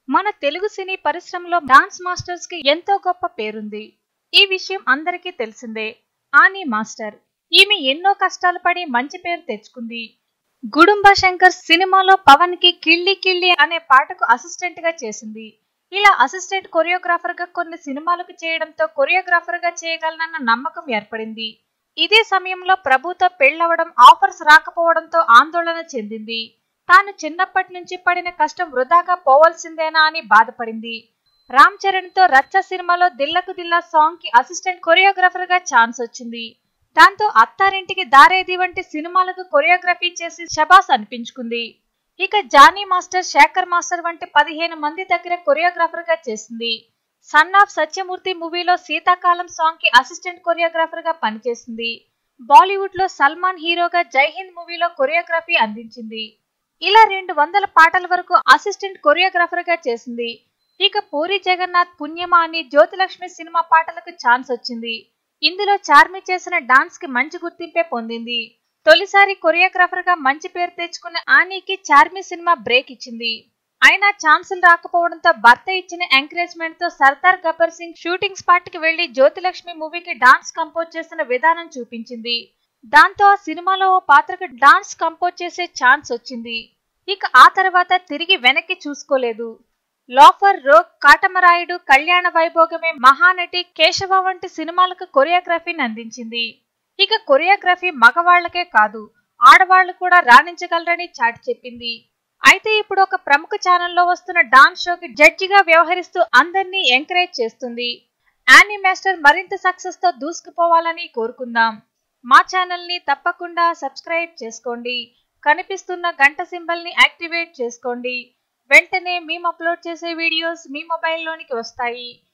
మన తెలుగు సినీ పరిశ్రమలో dance masters కి ఎంతో గొప్ప పేరుంది. ఈ విషయం అందరికీ తెలిసిందే. ఆనీ మాస్టర్ ఈమె ఎన్నో కష్టాలు పడి మంచి పేరు తెచ్చుకుంది. గుడుంబ శంకర్ సినిమాలో పవన్ కి కిళ్ళి కిళ్ళి అనే పాటకు అసిస్టెంట్ గా చేసింది. ఇలా అసిస్టెంట్ కొరియోగ్రాఫర్ గా కొన్ని సినిమాలకు చేయడంతో కొరియోగ్రాఫర్ గా చేయగలనన్న నమ్మకం ఏర్పడింది. ఇదే సమయంలో ప్రభుతో పెళ్లవడం, ఆఫర్స్ రాకపోవడంతో ఆందోళన చెందింది. తాను చిన్నప్పటి నుంచి పడిన కష్టం వృధాగా పోవాల్సిందేనా అని బాధపడింది. రామ్ చరణ్ తో రచ్చ సినిమాలో దిల్లకు దిల్లా సాంగ్ కి అసిస్టెంట్ కొరియోగ్రాఫర్ గా ఛాన్స్ వచ్చింది. దాంతో అత్తారింటికి దారేది వంటి సినిమాలకు కొరియోగ్రఫీ చేసి శబాస్ అనిపించుకుంది. ఇక జానీ మాస్టర్, శేఖర్ మాస్టర్ వంటి 15 మంది దగ్గర కొరియోగ్రాఫర్ గా చేసింది. సన్ ఆఫ్ సత్యమూర్తి మూవీలో శీతాకాలం సాంగ్ కి అసిస్టెంట్ కొరియోగ్రాఫర్ గా పనిచేసింది. బాలీవుడ్ లో సల్మాన్ హీరోగా జై హింద్ మూవీలో కొరియోగ్రఫీ అందించింది. ఇలా 200 పాటల వరకు అసిస్టెంట్ కొరియోగ్రాఫర్ గా చేసింది. ఇక పూరి జగన్నాథ్, పుణ్యమా అని జ్యోతిలక్ష్మి సినిమా పాటలకు ఛాన్స్ వచ్చింది. ఇందులో చార్మి చేసిన డాన్స్ కి మంచి గుర్తింపే పొందింది. తొలిసారి కొరియోగ్రాఫర్ గా మంచి పేరు తెచ్చుకున్న ఆనీకి చార్మి సినిమా బ్రేక్ ఇచ్చింది. అయినా ఛాన్సులు రాకపోవడంతో భర్త ఇచ్చిన ఎంకరేజ్మెంట్ తో సర్దార్ గబ్బర్ సింగ్ షూటింగ్ స్పాట్ కి వెళ్లి జ్యోతిలక్ష్మి మూవీకి డాన్స్ కంపోజ్ చేసిన విధానం చూపించింది. దాంతో ఆ సినిమాలో ఓ పాత్రకు డాన్స్ కంపోజ్ చేసే ఛాన్స్ వచ్చింది. ఇక ఆ తర్వాత తిరిగి వెనక్కి చూసుకోలేదు. లోఫర్, రోగ్, కాటమరాయుడు, కళ్యాణ వైభోగమే, మహానటి, కేశవ వంటి సినిమాలకు కొరియోగ్రఫీని అందించింది. ఇక కొరియోగ్రఫీ మగవాళ్లకే కాదు, ఆడవాళ్లు కూడా రాణించగలరని చాటి చెప్పింది. అయితే ఇప్పుడు ఒక ప్రముఖ ఛానల్లో వస్తున్న డాన్స్ షోకి జడ్జిగా వ్యవహరిస్తూ అందరినీ ఎంకరేజ్ చేస్తుంది. ఆనీ మాస్టర్ మరింత సక్సెస్ తో దూసుకుపోవాలని కోరుకుందాం. మా ఛానల్ ని తప్పకుండా సబ్స్క్రైబ్ చేసుకోండి. కనిపిస్తున్న గంట సింబల్ ని యాక్టివేట్ చేసుకోండి. వెంటనే మేము అప్లోడ్ చేసే వీడియోస్ మీ మొబైల్లోనికి వస్తాయి.